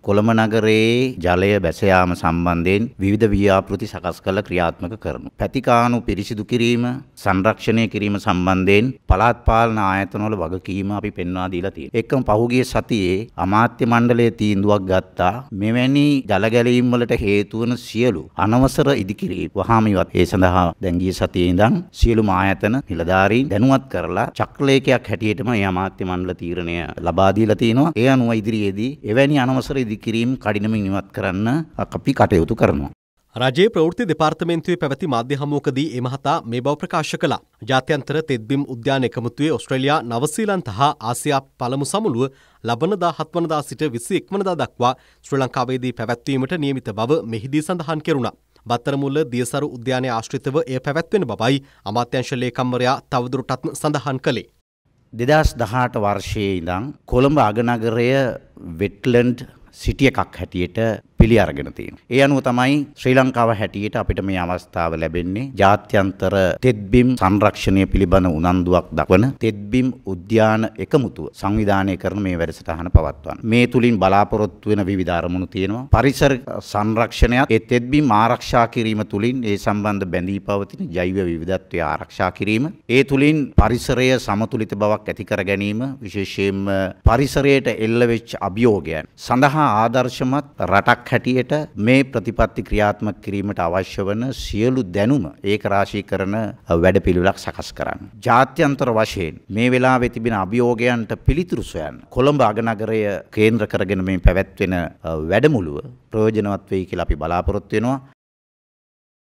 කොළඹ නගරයේ ජලය බැස යාම සම්බන්ධයෙන් විවිධ ව්‍යාපෘති සකස් කළ ක්‍රියාත්මක කරනවා. පැතිකාණු පිරිසිදු කිරීම, සංරක්ෂණය කිරීම සම්බන්ධයෙන් පළාත් පාලන ආයතනවල වගකීම අපි පෙන්වා දීලා තියෙනවා. එක්කම පහුගිය සතියේ අමාත්‍ය මණ්ඩලයේ තීන්දුවක් ගත්තා මෙවැනි ජල ගැලීම් වලට හේතු වන සියලු අනවසර ඉදිකිරීම් වහාම ඉවත්. ඒ සඳහා දැන් ගිය සතියේ ඉඳන් සියලුම ආයතන නිලධාරීන් දැනුවත් කරලා චක්‍රලේඛයක් හැටියටම මේ අමාත්‍ය මණ්ඩල තීරණය ලබා දීලා තිනවා. ඒ අනුව ඉදිරියේදී එවැනි අනවසර ඉදිකිරීම් කඩිනමින් ඉවත් කරන්න අපි කටයුතු කරනවා. රජයේ ප්‍රවෘත්ති දෙපාර්තමේන්තුවේ පැවති මාධ්‍ය හමුවකදී ඒ මහතා මේ බව ප්‍රකාශ කළා. ජාත්‍යන්තර තෙත්බිම් උද්‍යාන එකමුතුවේ ඕස්ට්‍රේලියා, නවසීලන්ත හා ආසියා පළමු සමුළුව ලබනදා 7 වනදා සිට 21 වනදා දක්වා ශ්‍රී ලංකාවේදී පැවැත්වීමට නියමිත බව මෙහිදී සඳහන් කෙරුණා. බත්තරමුල්ල දියසරු උද්‍යානයේ ආශ්‍රිතව එය පැවැත්වෙන බවයි අමාත්‍යාංශ ලේකම්වරයා තවදුරටත් සඳහන් කළේ. 2018 වර්ෂයේ ඉඳන් කොළඹ අගනගරය වෙට්ලන්ඩ් සිටි එකක් හැටියට පිළි අරගෙන තියෙනවා. ඒ අනුව තමයි ශ්‍රී ලංකාව හැටියට අපිට මේ අවස්ථාව ලැබෙන්නේ ජාත්‍යන්තර තෙත්බිම් සංරක්ෂණය පිළිබඳ උනන්දුවක් දක්වන තෙත්බිම් උද්‍යාන එකමුතුව සංවිධානය කරන මේ වැඩසටහන පවත්වන්න. මේ තුලින් බලාපොරොත්තු වෙන විවිධ අරමුණු තියෙනවා. පරිසර සංරක්ෂණයත් ඒ තෙත්බිම් ආරක්ෂා කිරීම තුලින් ඒ සම්බන්ධ බැඳී පවතින ජෛව විවිධත්වය ආරක්ෂා කිරීම, ඒ තුලින් පරිසරය සමතුලිත බවක් ඇති කර ගැනීම, විශේෂයෙන්ම පරිසරයට එල්ල වෙච්ච අභියෝගයන් සඳහා ආදර්ශමත් රටක් හැටියට මේ ප්‍රතිපත්ති ක්‍රියාත්මක කිරීමට අවශ්‍ය වන සියලු දැනුම ඒක රාශී කරන වැඩපිළිවෙලක් සකස් කරන්න. ජාත්‍යන්තර වශයෙන් මේ වෙලාවේ තිබෙන අභියෝගයන්ට පිළිතුරු සොයන්න කොළඹ අගනගරය කේන්ද්‍ර කරගෙන මේ පැවැත්වෙන වැඩමුළුව ප්‍රයෝජනවත් වෙයි කියලා අපි බලාපොරොත්තු වෙනවා.